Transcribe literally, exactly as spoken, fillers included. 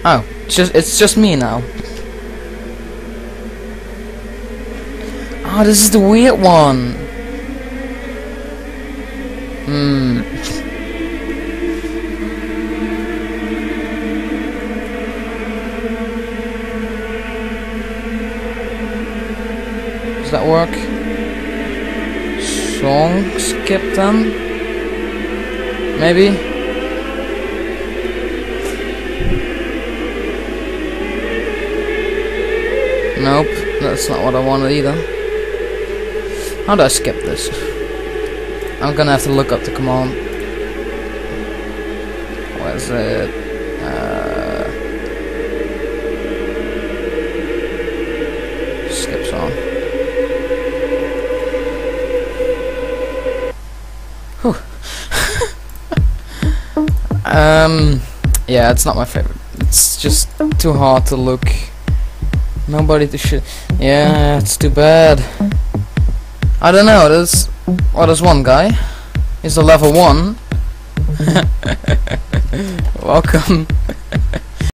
Oh, it's just it's just me now. Oh, this is the weird one. Hmm. Does that work? Song skip then? Maybe? Nope, that's not what I wanted either. How do I skip this? I'm gonna have to look up the command. What is it? Uh, skip song. Whew. um, yeah, it's not my favorite. It's just too hard to look. Nobody to shit. Yeah, it's too bad. I don't know. There's well, there's one guy. He's a level one. Welcome.